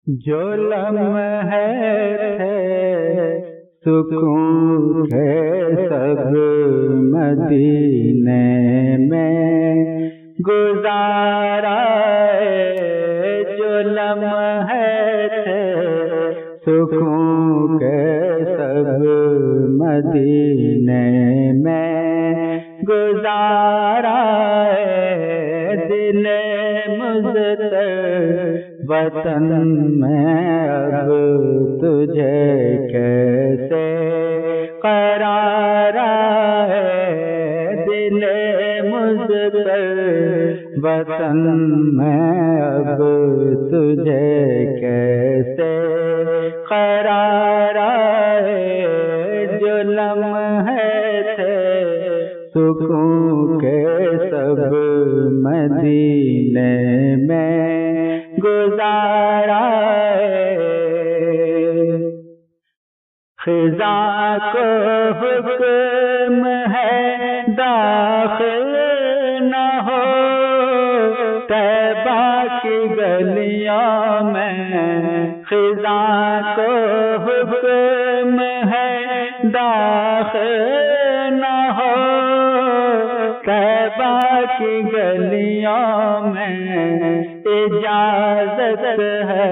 جو لمحے تھے سکون کے سب مدینے میں گزارا ہے، جو لمحے تھے سکون کے سب مدینے میں گزارا ہے، دل مضطرب وطن میں اب تجھے کیسے قرار ہے، دل مضطرب وطن میں اب تجھے کیسے قرار ہے، جو لمحے تھے سکون کے سب مدینے میں گزارا ہے، خزاں کو حکم ہے داخل نہ ہو طیبہ کی گلیوں میں، خزاں کو حکم ہے داخل نہ ہو طیبہ کی گلیوں میں، اجازت ہے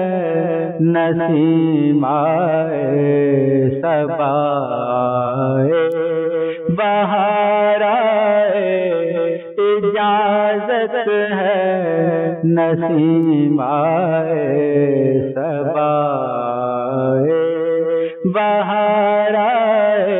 نسیم آئے صبا آئے بہار آئے، اجازت ہے نسیم آئے صبا آئے بہار آئے،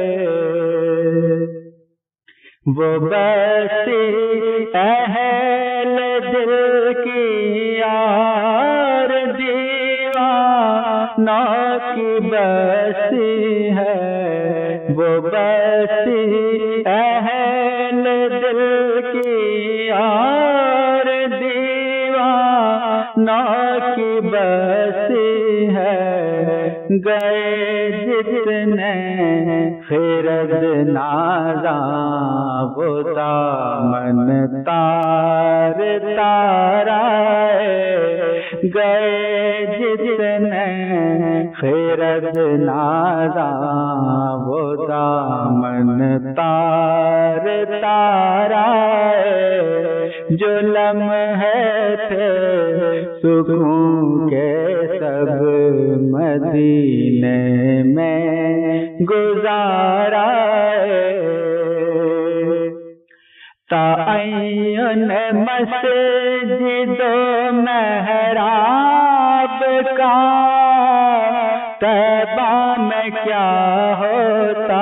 وہ بستی اہل دل کی یار دیوانوں کی بستی ہے، وہ بستی اہل دل کی یار دیوانوں کی بستی ہے، گئے جتنے خرد نازاں وہ دامن تار تارا ہے، گئے جتنے خرد نازاں وہ دامن تار تارا ہے، جو لمحے تھے سکون کے سب مدینے میں گزارا ہے، تعین مسجد و محراب کا طیبہ میں کیا ہوتا،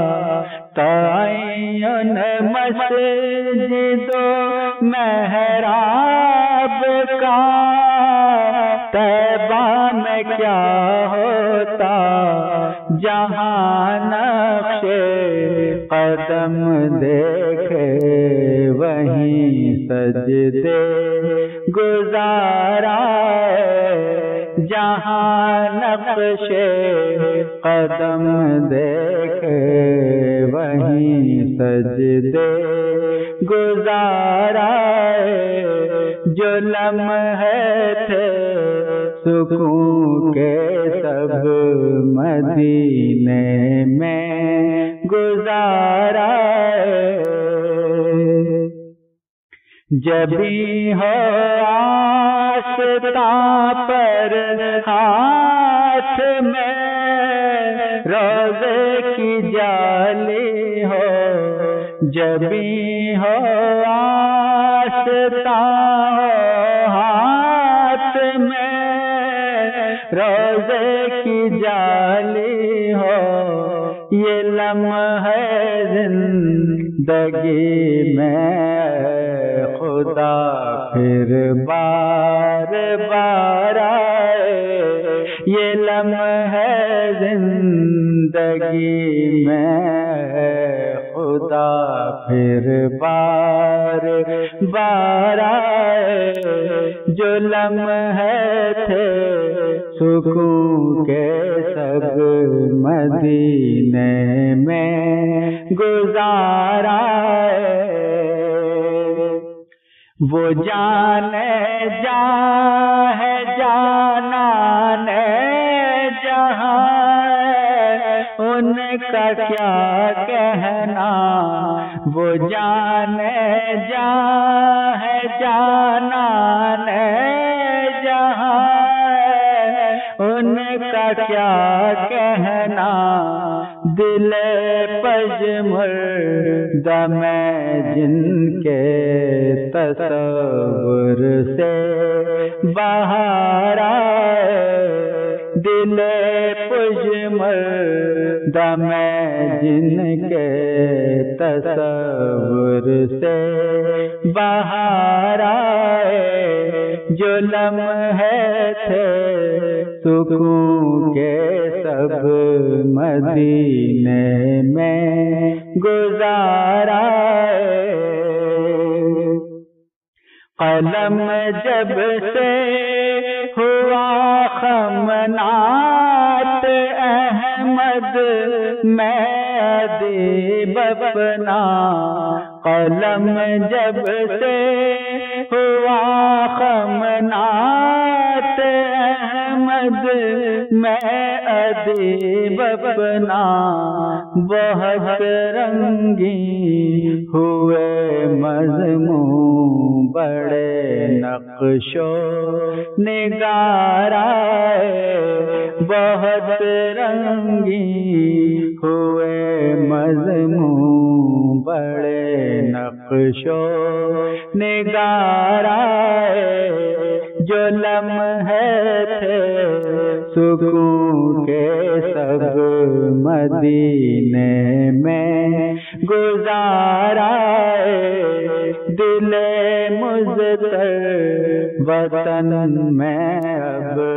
تعین مسجد و محراب کا طیبہ میں کیا ہوتا، جہاں نقش قدم دیکھے وہیں سجدے گزارا ہے، جہاں نقش قدم دیکھے وہیں سجدے گزارا ہے، جو لمحے تھے سکون کے سب مدینے میں گزارا ہے، جبھی ہو آستاں پر ہاتھ میں روزے کی جالی ہو، جبھی ہو آستاں ہاتھ میں روزے کی جالی ہو، یہ لمحے زندگی میں خدا پھر بار بار آئے، یہ لمحے زندگی میں خدا پھر بار بار آئے، جو لمحے تھے سکون کے سب مدینے میں گزارا ہے، وہ جانے جا ہے جانان کا کیا کہنا، وہ جانے جہاں ہے جانان جہاں، ان کا کیا کہنا، دل پژمردہ میں جن کے تصور سے باہر آئے، دل پژمردہ میں جن کے تصور سے باہر آئے، جو لمحے تھے سکون کے سب مدینے میں گزارا، قلم جب سے ہوا خمنات احمد میں ادیب اپنا، قلم جب سے ہوا خمنات احمد میں ادیب اپنا، بہت رنگین ہوئے مضمون بڑے نقش و نگار آئے، بہت رنگین ہوئے مضمون بڑے نقش و نگار آئے، جو لمحے تھے سکون کے سب مدینے میں گزارا، دل مضطر وطن میں اب